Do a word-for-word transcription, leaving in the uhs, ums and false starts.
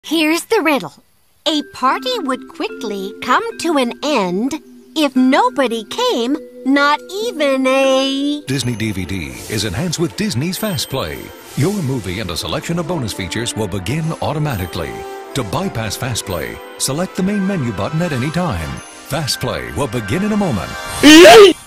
Here's the riddle. A party would quickly come to an end if nobody came, not even a... Disney D V D is enhanced with Disney's FASTPLAY. Your movie and a selection of bonus features will begin automatically. To bypass FASTPLAY, select the main menu button at any time. FASTPLAY will begin in a moment.